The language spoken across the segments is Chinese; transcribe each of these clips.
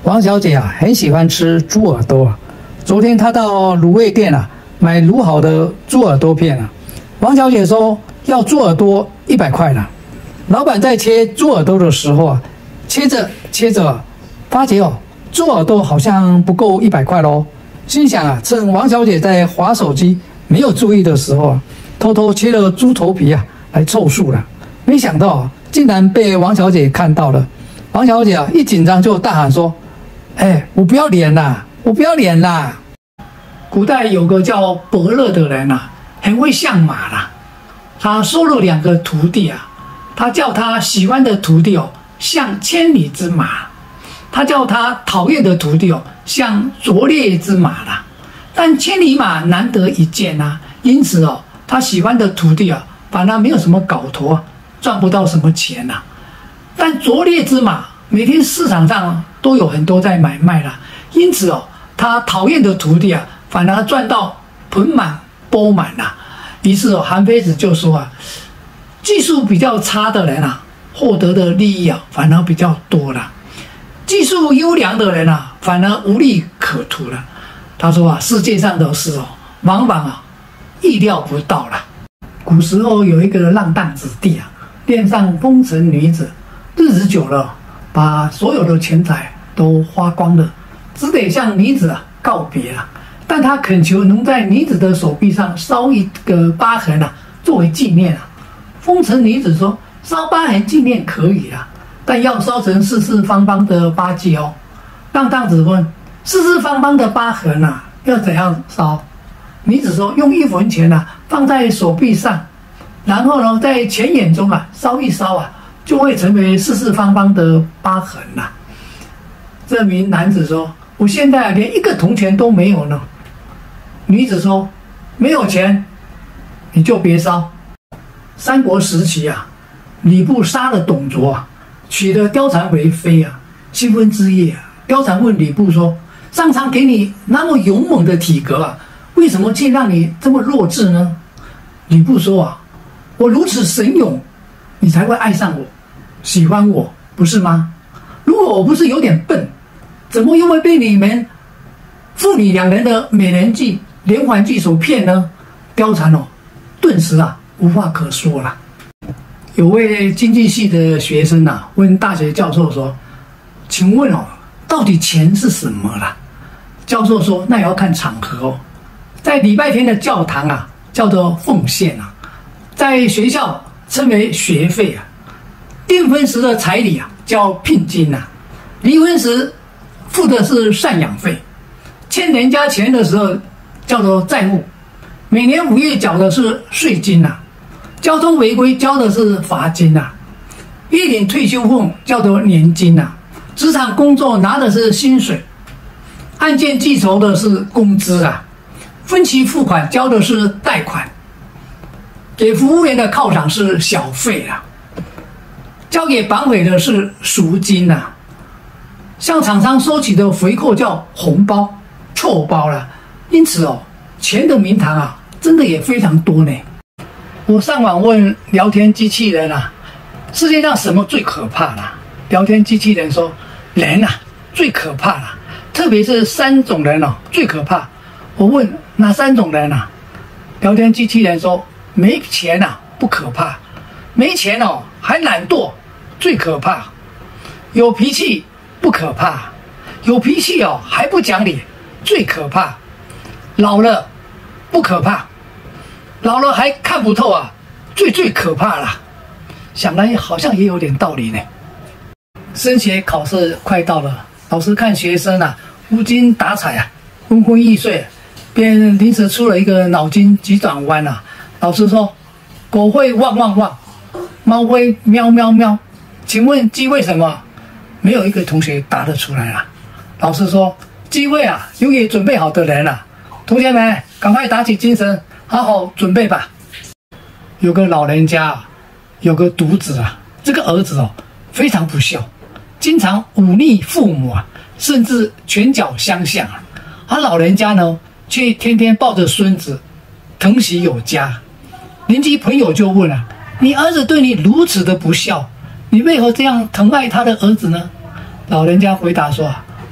王小姐啊，很喜欢吃猪耳朵啊。昨天她到卤味店啊，买卤好的猪耳朵片啊。王小姐说要猪耳朵100块呢。老板在切猪耳朵的时候啊，切着，发觉猪耳朵好像不够100块咯。心想啊，趁王小姐在滑手机没有注意的时候啊，偷偷切了猪头皮啊来凑数了。没想到啊，竟然被王小姐看到了。王小姐啊，一紧张就大喊说：“我不要脸啦！我不要脸啦！”古代有个叫伯乐的人啊，很会相马啦。他收了2个徒弟啊，他叫他喜欢的徒弟像千里之马，他叫他讨厌的徒弟像拙劣之马啦。但千里马难得一见啊，因此他喜欢的徒弟啊，反而没有什么搞头啊，赚不到什么钱啊。但拙劣之马每天市场上都有很多在买卖啦，因此他讨厌的徒弟啊，反而赚到盆满钵满啦。于是韩非子就说啊，技术比较差的人啊，获得的利益啊，反而比较多了；技术优良的人啊，反而无利可图了。他说啊，世界上的事往往意料不到了。古时候有一个浪荡子弟啊，恋上风尘女子，日子久了，把所有的钱财都花光了，只得向女子告别了。但他恳求能在女子的手臂上烧一个疤痕作为纪念啊。风尘女子说：“烧疤痕纪念可以啦，但要烧成四四方方的疤迹哦。”浪荡子问：“四四方方的疤痕要怎样烧？”女子说：“用1文钱放在手臂上，然后呢，在钱眼中烧一烧就会成为四四方方的疤痕啦。”这名男子说：“我现在连1个铜钱都没有呢。”女子说：“没有钱，你就别烧。”三国时期吕布杀了董卓娶了貂蝉为妃新婚之夜貂蝉问吕布说：“上苍给你那么勇猛的体格为什么却让你这么弱智呢？”吕布说：“我如此神勇，你才会爱上我，喜欢我，不是吗？如果我不是有点笨，怎么又会被你们父女2人的美人计、连环计所骗呢？”貂蝉顿时无话可说了。有位经济系的学生问大学教授说：“请问到底钱是什么啦？”教授说：“那也要看场合在礼拜天的教堂叫做奉献在学校称为学费订婚时的彩礼叫聘金离婚时付的是赡养费，欠人家钱的时候叫做债务，每年5月缴的是税金交通违规交的是罚金一领退休俸叫做年金职场工作拿的是薪水，案件记仇的是工资分期付款交的是贷款，给服务员的犒赏是小费交给绑匪的是赎金向厂商收取的回扣叫红包、臭包因此钱的名堂真的也非常多呢。我上网问聊天机器人世界上什么最可怕聊天机器人说：“人最可怕特别是3种人最可怕。”我问哪3种人聊天机器人说：“没钱不可怕，没钱还懒惰最可怕，有脾气不可怕，有脾气还不讲理最可怕，老了不可怕，老了还看不透最可怕了。”想来好像也有点道理呢。升学考试快到了，老师看学生无精打采昏昏欲睡，便临时出了一个脑筋急转弯老师说：“狗会汪汪汪，猫会喵喵喵，请问鸡为什么？”没有一个同学答得出来老师说：“机会留给准备好的人同学们赶快打起精神，好好准备吧。”有个老人家有个独子这个儿子非常不孝，经常忤逆父母甚至拳脚相向而老人家呢却天天抱着孙子疼惜有加。邻居朋友就问你儿子对你如此的不孝，你为何这样疼爱他的儿子呢？”老人家回答说：“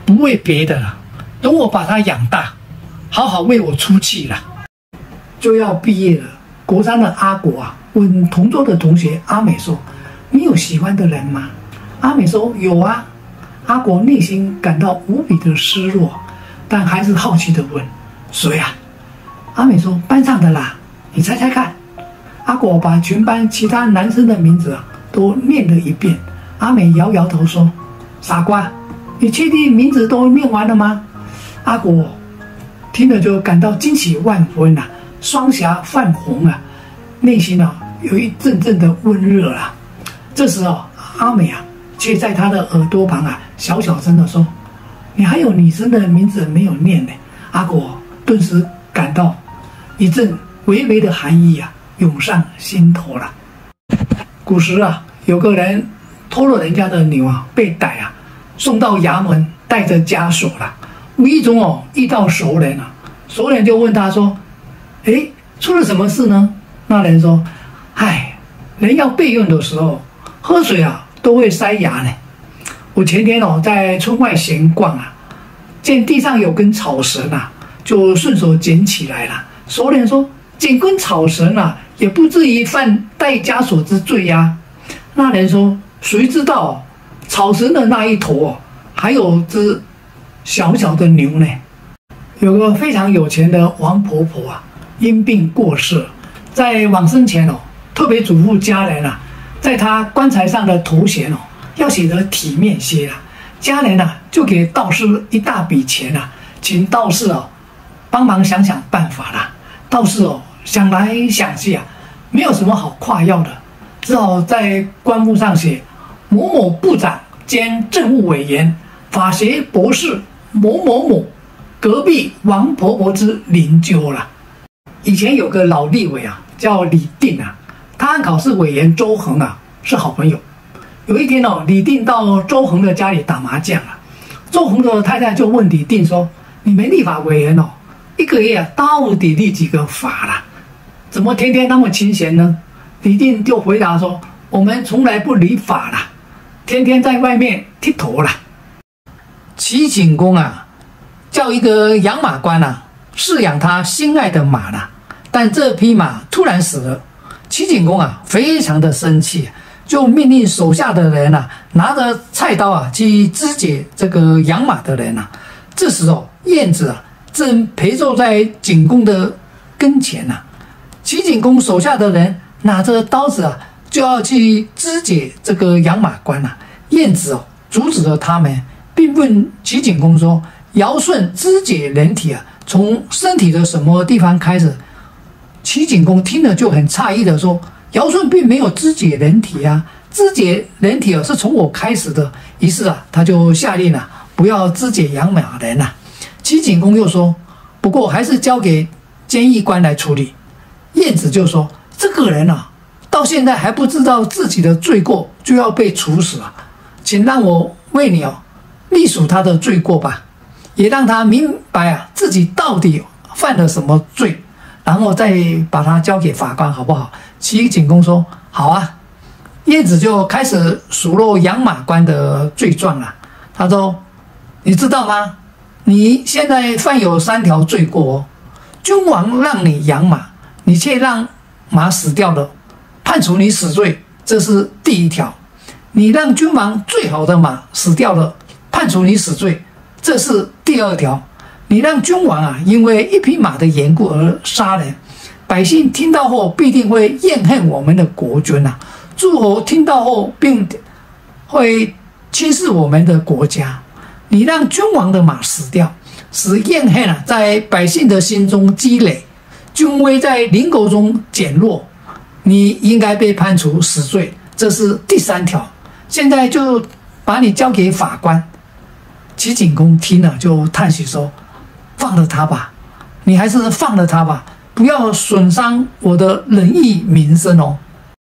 不为别的了，等我把他养大，好好为我出气了。就要毕业了，国三的阿国啊，问同桌的同学阿美说：“你有喜欢的人吗？”阿美说：“有啊。”阿国内心感到无比的失落，但还是好奇的问：“谁啊？”阿美说：“班上的啦，你猜猜看。”阿国把全班其他男生的名字都念了一遍。阿美摇摇头说：“傻瓜，你确定名字都念完了吗？”阿国听了就感到惊喜万分啊，双颊泛红啊，内心有一阵阵的温热啊。这时阿美却在他的耳朵旁小小声的说：“你还有女生的名字没有念呢。”阿国顿时感到一阵微微的寒意涌上心头了。古时有个人偷了人家的牛被逮送到衙门，带着枷锁了。无意中遇到熟人熟人就问他说：“哎，出了什么事呢？”那人说：“唉，人要备用的时候，喝水都会塞牙呢。我前天在村外闲逛见地上有根草绳就顺手捡起来了。”熟人说：“捡根草绳也不至于犯带枷锁之罪呀。”那人说：“谁知道草绳的那一头还有只小小的牛呢？”有个非常有钱的王婆婆因病过世，在往生前特别嘱咐家人在她棺材上的头衔要写得体面些家人就给道士一大笔钱请道士帮忙想想办法啦。道士想来想去没有什么好夸耀的，只好在棺木上写某某部长兼政务委员、法学博士某某某，隔壁王婆婆之邻居了。以前有个老立委叫李定他和考试委员周恒是好朋友。有一天李定到周恒的家里打麻将周恒的太太就问李定说：“你们立法委员一个月到底立几个法啦？怎么天天那么清闲呢？”李定就回答说：“我们从来不理法啦，天天在外面剃头啦。”齐景公叫一个养马官饲养他心爱的马但这匹马突然死了。齐景公非常的生气，就命令手下的人拿着菜刀去肢解这个养马的人这时燕子正陪坐在景公的跟前齐景公手下的人拿着刀子就要去肢解这个养马官燕子阻止了他们，并问齐景公说：“尧舜肢解人体从身体的什么地方开始？”齐景公听了就很诧异的说：“尧舜并没有肢解人体肢解人体是从我开始的。”于是他就下令不要肢解养马人齐景公又说：“不过还是交给监狱官来处理。”晏子就说：“这个人到现在还不知道自己的罪过，就要被处死请让我为你隶属他的罪过吧，也让他明白自己到底犯了什么罪，然后再把他交给法官，好不好？”齐景公说：“好啊。”晏子就开始数落养马官的罪状他说：“你知道吗？你现在犯有3条罪过君王让你养马，你却让马死掉了，判处你死罪，这是第1条。你让君王最好的马死掉了，判处你死罪，这是第2条。你让君王因为一匹马的缘故而杀人，百姓听到后必定会怨恨我们的国君诸侯听到后并会轻视我们的国家。你让君王的马死掉，使怨恨在百姓的心中积累，君威在邻国中减弱，你应该被判处死罪，这是第3条。现在就把你交给法官。”齐景公听了就叹息说：“放了他吧，你还是放了他吧，不要损伤我的仁义名声